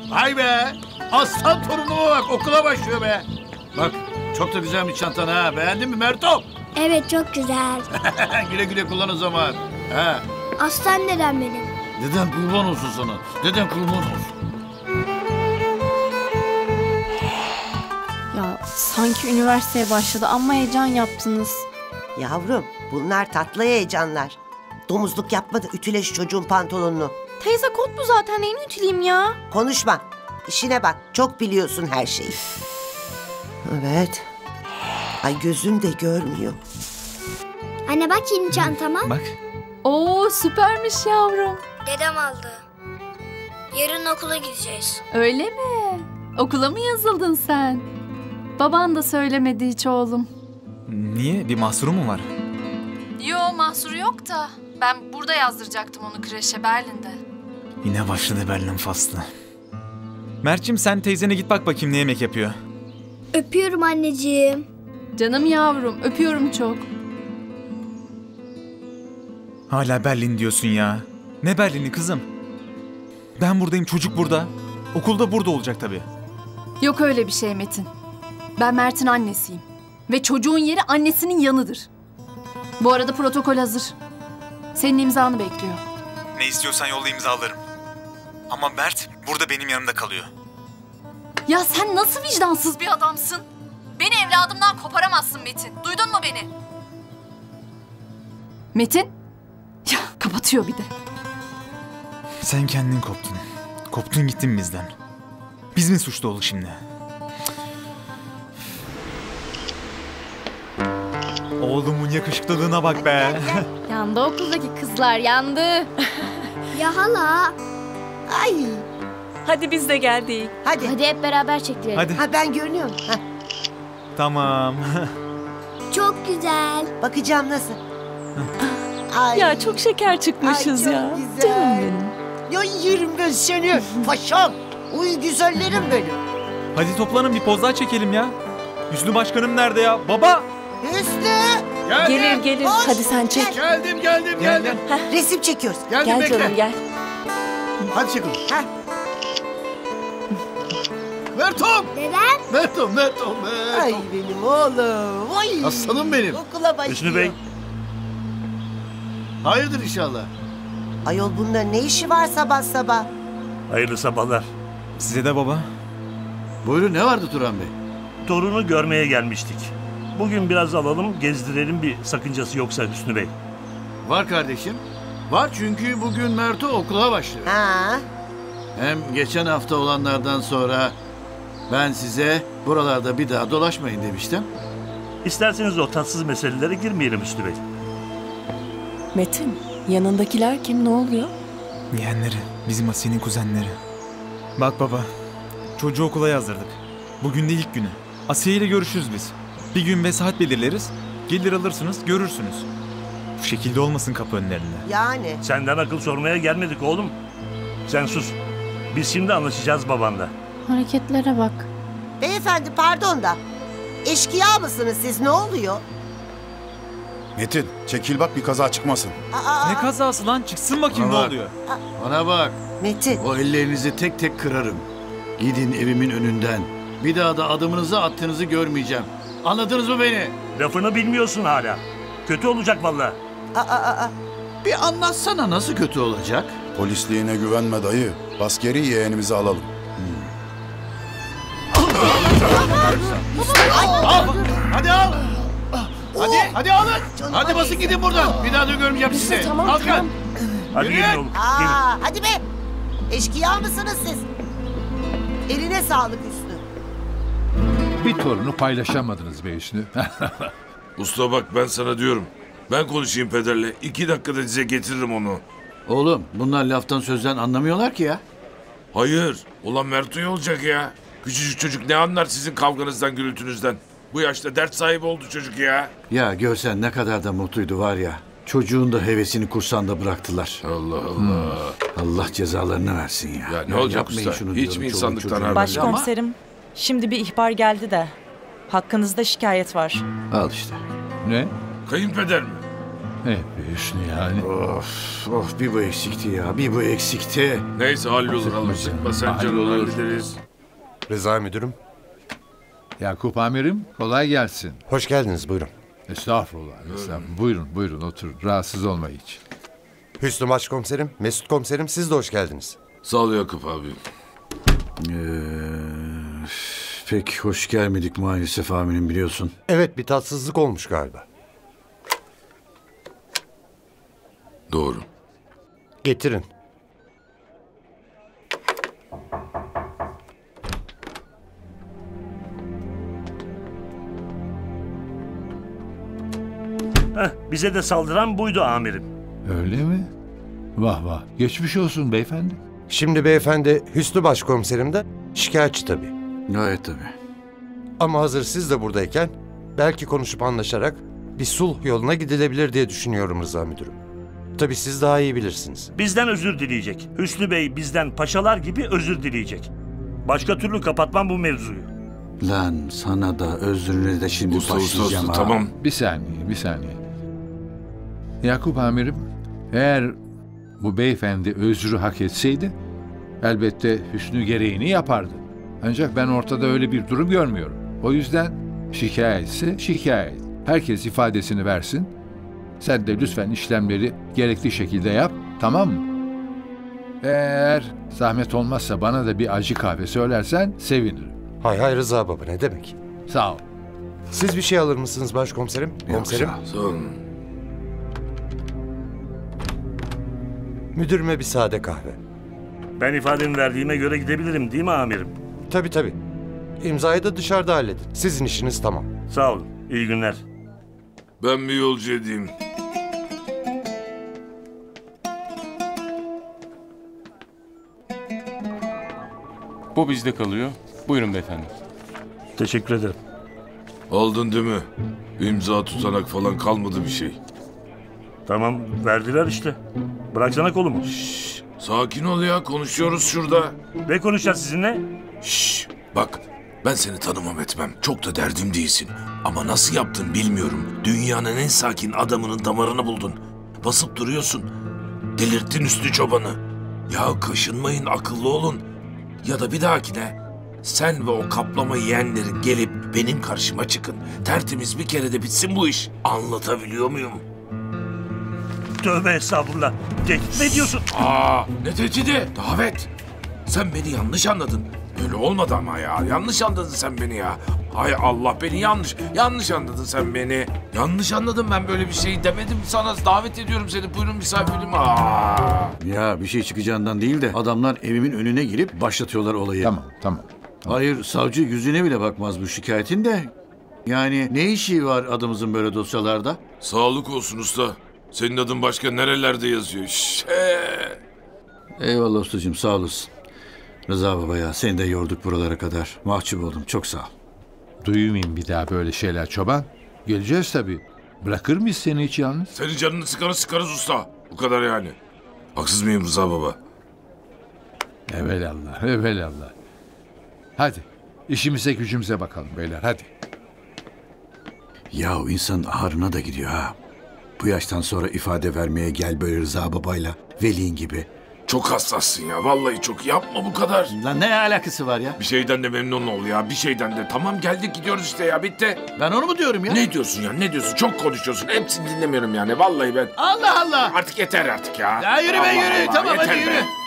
Vay be! Aslan torunuma bak, okula başlıyor be. Bak, çok da güzelmiş çantan ha. Beğendin mi Merto? Evet, çok güzel. Güle güle kullan o zaman. Ha. Aslan dedem benim. Deden kurban olsun sana. Deden kurban olsun. Ya sanki üniversiteye başladı ama heyecan yaptınız. Yavrum, bunlar tatlı heyecanlar. Domuzluk yapma da ütüle şu çocuğun pantolonunu. Teyze kot bu zaten, neyini ütüleyeyim ya? Konuşma. İşine bak. Çok biliyorsun her şeyi. Evet. Ay gözüm de görmüyor. Anne bak yeni çantama. Bak. Oo süpermiş yavrum. Dedem aldı. Yarın okula gideceğiz. Öyle mi? Okula mı yazıldın sen? Baban da söylemedi hiç oğlum. Niye? Bir mahsuru mu var? Yo mahsuru yok da. Ben burada yazdıracaktım onu kreşe Berlin'de. Yine başladı Berlin faslı. Mert'cim sen teyzene git bak bakayım ne yemek yapıyor. Öpüyorum anneciğim. Canım yavrum öpüyorum çok. Hala Berlin diyorsun ya. Ne Berlin'i kızım? Ben buradayım, çocuk burada. Okulda burada olacak tabii. Yok öyle bir şey Metin. Ben Mert'in annesiyim. Ve çocuğun yeri annesinin yanıdır. Bu arada protokol hazır. Senin imzanı bekliyor. Ne istiyorsan yolla, imzalarım. Ama Mert burada benim yanımda kalıyor. Ya sen nasıl vicdansız bir adamsın? Beni evladımdan koparamazsın Metin. Duydun mu beni? Metin? Ya kapatıyor bir de. Sen kendin koptun. Koptun gittin bizden. Biz mi suçlu olduk şimdi? Oğlumun yakışıklılığına bak be. Yandı okuldaki kızlar, yandı. Ya hala. Ay. Hadi biz de geldik. Hadi. Hadi hep beraber çekilelim. Hadi. Ha ben görünüyorum. Ha, Tamam. Çok güzel. bakacağım nasıl. Ay. Ya çok şeker çıkmışız Ay, ya. çok güzel. Canım benim. Ya yerim ben seni. Paşam. Uy güzellerim benim. Hadi toplanın bir poz daha çekelim ya. Hüsnü başkanım nerede ya? Baba! Hüsnü. Geldim. Gelir. Hoş. Hadi sen çek. Geldim. Gel. Resim çekiyoruz. Geldim, Gel bekle. canım gel. Hadi çekin. Ha. Mertom! Dedem. Mertom. Ay benim oğlum. Ay. Aslanım benim. Okula başlıyor. Hüsnü Bey. Hayırdır inşallah. Ayol bunların ne işi var sabah sabah? Hayırlı sabahlar. Size de baba. Buyurun, ne vardı Turan Bey? Torunu görmeye gelmiştik. Bugün biraz alalım, gezdirelim, bir sakıncası yoksa Hüsnü Bey. Var kardeşim. Var çünkü bugün Merto okula başlıyor. Ha. Hem geçen hafta olanlardan sonra ben size buralarda bir daha dolaşmayın demiştim. İsterseniz o tatsız meselelere girmeyelim Hüsnü Bey. Metin, yanındakiler kim, ne oluyor? Yeğenleri, bizim Asiye'nin kuzenleri. Bak baba, çocuğu okula yazdırdık. Bugün de ilk günü. Asiye ile görüşürüz biz. Bir gün ve saat belirleriz. Gelir alırsınız, görürsünüz. Bu şekilde olmasın kapı önlerinde. Yani. Senden akıl sormaya gelmedik oğlum. Sen sus. Biz şimdi anlaşacağız babanla. Hareketlere bak. Beyefendi pardon da. Eşkıya mısınız siz, ne oluyor? Metin, çekil bak bir kaza çıkmasın. Aa, Ne kazası lan? Çıksın bakayım Bana ne bak. oluyor. Bana bak, Metin. o ellerinizi tek tek kırarım. Gidin evimin önünden. Bir daha da adımınızı attığınızı görmeyeceğim. Anladınız mı beni? Lafını bilmiyorsun hala. Kötü olacak vallahi. Aa. Bir anlatsana, nasıl kötü olacak? Polisliğine güvenme dayı. Bas geri yeğenimizi alalım. Al, hadi al. Hadi alın. Hadi basın gidin buradan. Bir daha da görmeyeceğim sizi. Tamam, Kalkın. tamam. Hadi Yürüyün. gelin oğlum. Gelin. Aa, hadi be. Eşkıya mısınız siz? Eline sağlık Hüsnü. Bir torunu paylaşamadınız be Hüsnü. Usta bak ben sana diyorum. Ben konuşayım pederle. 2 dakikada size getiririm onu. Oğlum, bunlar laftan sözden anlamıyorlar ki ya. Hayır. Ulan Merto'ya olacak ya. Küçücük çocuk ne anlar sizin kavganızdan gürültünüzden. Bu yaşta dert sahibi oldu çocuk ya. Ya görsen ne kadar da mutluydu var ya. Çocuğun da hevesini kursağında bıraktılar. Allah Allah. Allah cezalarını versin ya. Ya ne olacak yapmayın usta? şunu Hiç diyorum, mi çoluğun insanlıktan çocuğun. haber? Başkomiserim, şimdi bir ihbar geldi de. Hakkınızda şikayet var. Al işte. Ne? Kayınpeder mi? Hüsnü yani. Of bir bu eksikti ya, bir bu eksikti. Neyse hallolur Allah sıkma sen canını hallederiz. Rıza müdürüm. Yakup amirim kolay gelsin. Hoş geldiniz buyurun. Estağfurullah. Buyurun oturun. Rahatsız olma hiç. Hüsnü başkomiserim, Mesut komiserim siz de hoş geldiniz. Sağ ol Yakup abi. Pek hoş gelmedik maalesef amirim biliyorsun. Evet bir tatsızlık olmuş galiba. Doğru. Getirin. Bize de saldıran buydu amirim. Öyle mi? Vah vah. Geçmiş olsun beyefendi. Şimdi beyefendi Hüsnü başkomiserim de şikayetçi tabii. Gayet tabii. Ama hazır siz de buradayken belki konuşup anlaşarak bir sulh yoluna gidilebilir diye düşünüyorum Rıza müdürüm. Tabii siz daha iyi bilirsiniz. Bizden özür dileyecek. Hüsnü Bey bizden paşalar gibi özür dileyecek. Başka türlü kapatmam bu mevzuyu. Lan sana da özrünü de şimdi başlayacağım ha. Tamam. Bir saniye. Yakup amirim, eğer bu beyefendi özrü hak etseydi elbette Hüsnü gereğini yapardı. Ancak ben ortada öyle bir durum görmüyorum. O yüzden şikayetse şikayet. Herkes ifadesini versin. Sen de lütfen işlemleri gerekli şekilde yap, tamam mı? Eğer zahmet olmazsa bana da bir acı kahve söylersen sevinirim. Hay Rıza baba ne demek? Sağ ol. Siz bir şey alır mısınız başkomiserim? Komiserim. Sağ ol. Müdürüme bir sade kahve. Ben ifademi verdiğime göre gidebilirim değil mi amirim? Tabii. İmzayı da dışarıda halledin. Sizin işiniz tamam. Sağ olun. İyi günler. Ben bir yolcu edeyim. Bu bizde kalıyor. Buyurun beyefendi. Teşekkür ederim. Aldın değil mi? İmza tutanak falan kalmadı bir şey. Tamam verdiler işte. Bıraksana kolumu. Sakin ol ya, konuşuyoruz şurada. Ne konuşacağız sizinle? Şşş, bak ben seni tanımam etmem. Çok da derdim değilsin. Ama nasıl yaptın bilmiyorum. Dünyanın en sakin adamının damarını buldun. Basıp duruyorsun. Delirttin Üstü Çoban'ı. Ya kaşınmayın, akıllı olun. Ya da bir dahakine sen ve o kaplama yeğenlerin gelip benim karşıma çıkın. Tertemiz bir kere de bitsin bu iş. Anlatabiliyor muyum? Tövbe estağfurullah. Tehdit mi ediyorsun? Ne tehdidi? Davet. Sen beni yanlış anladın. Öyle olmadı ama ya. Yanlış anladın sen beni ya. Hay Allah, beni yanlış anladın sen beni. Yanlış anladım, ben böyle bir şey demedim sana. Davet ediyorum seni, buyurun misafirim. Ya bir şey çıkacağından değil de adamlar evimin önüne girip başlatıyorlar olayı. Tamam. Hayır, savcı yüzüne bile bakmaz bu şikayetin de. Yani ne işi var adımızın böyle dosyalarda? Sağlık olsun usta. Senin adın başka nerelerde yazıyor? Eyvallah ustacığım, sağ olasın. Rıza baba ya, seni de yorduk buralara kadar. Mahcup oldum, çok sağ ol. Duymayayım bir daha böyle şeyler çoban. Geleceğiz tabii. Bırakır mıyız seni hiç yalnız? Senin canını sıkarız usta. Bu kadar yani. Haksız mıyım Rıza baba? Evelallah. Hadi işimize gücümüze bakalım beyler, hadi. Yahu insanın ağrına da gidiyor ha. Bu yaştan sonra ifade vermeye gel böyle Rıza babayla, velin gibi. Çok hassassın ya. Vallahi çok, yapma bu kadar. Lan ne alakası var ya? Bir şeyden de memnun ol ya. Bir şeyden de. Tamam geldik gidiyoruz işte ya. Bitti. Ben onu mu diyorum ya? Ne diyorsun ya? Ne diyorsun? Çok konuşuyorsun. Hepsini dinlemiyorum yani. Vallahi ben. Allah Allah. Artık yeter artık ya. Ya yürü be, Allah yürü. Allah, Tamam yeter hadi be. yürü.